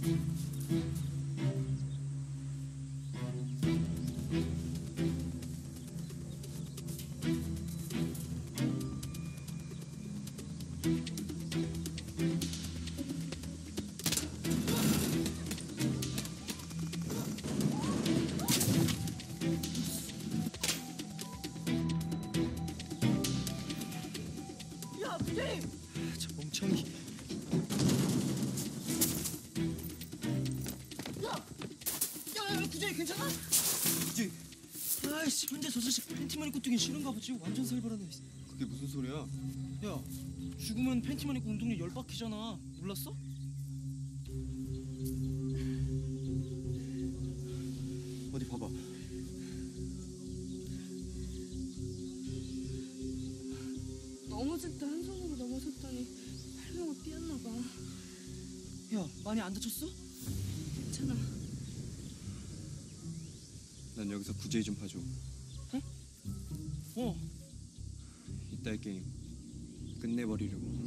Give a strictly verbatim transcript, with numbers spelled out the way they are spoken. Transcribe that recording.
야, 부장님! 저 멍청이. 야! 야, 야, 부장님 괜찮아? 부장님. 아이씨, 혼자 저 자식 팬티만 입고 뛰긴 싫은가 보지. 완전 살벌하네. 그게 무슨 소리야? 야, 죽으면 팬티만 입고 운동장 열 바퀴잖아. 몰랐어? 어디 봐봐. 넘어질 때 한 손으로 넘어졌더니 팔목을 삐었나 봐. 야, 많이 안 다쳤어? 괜찮아. 난 여기서 구제이 좀 봐줘. 어. 이따의 게임 끝내버리려고.